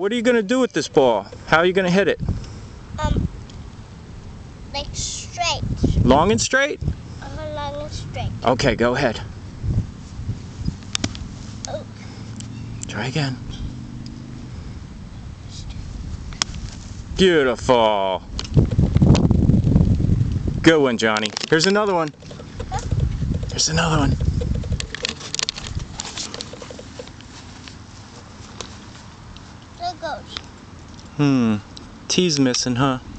what are you going to do with this ball? How are you going to hit it? Like straight. Long and straight? Long and straight. Okay, go ahead. Oh. Try again. Beautiful. Good one, Johnny. Here's another one. Here's another one. There it goes. T's missing, huh?